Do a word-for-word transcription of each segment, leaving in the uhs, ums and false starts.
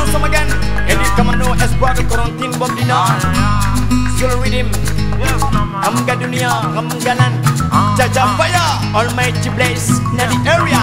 sama gan. Edit Kamano espoir de Corentin Bob Dina. Sur le rhythm. Amga dunia, amgalan. Jaja fire, almighty blaze, na the area.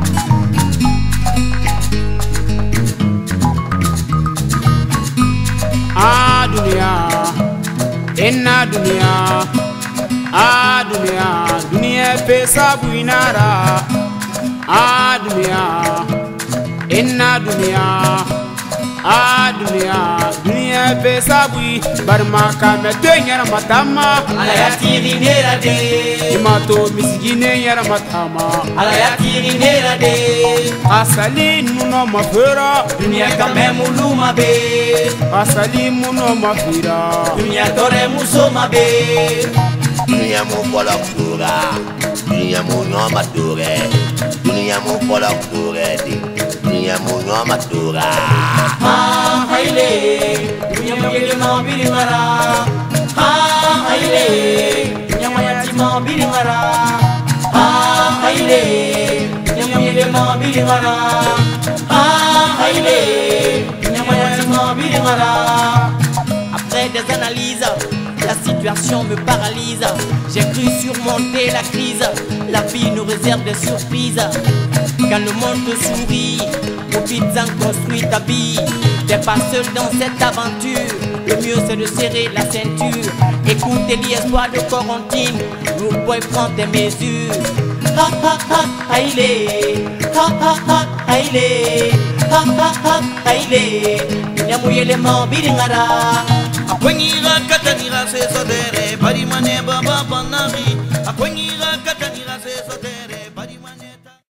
Ah dunia, enna dunia. Ah dunia, dunia pesa buinara. Ah dunia, enna dunia. Ah dunia, dunia pesa bui. Barmaka mete nyara matama. Alayati rinera de. Imato misigine nyara matama. Alayati rinera de. Asali nuno mafera. Dunia kame muluma be. Asali muno mafira. Dunia tore musoma be. Dunia mu polok dura, dunia mu nyoma dure, dunia mu polok dure di, dunia mu nyoma dura. Ha haile, dunia mu yele ma biri ngara. Ha haile, dunia mu yati ma biri ngara. Ha haile, dunia mu yele ma biri ngara. Ha haile, dunia mu yati ma biri ngara. Après des analyses, la situation me paralyse. J'ai cru surmonter la crise. La vie nous réserve des surprises. Quand le monde te sourit, profites-en, construis ta vie. T'es pas seul dans cette aventure. Le mieux c'est de serrer la ceinture. Écoute l'espoir de Corentin. Nous pouvons prendre tes mesures. Ha ha ha, aïe. Ha ha ha, aïe. Ha ha ha, aïe. Nyamouye les mains, biringara. Akwengira katanira se sodere, parimane baba panari. Akwengira katanira se sodere.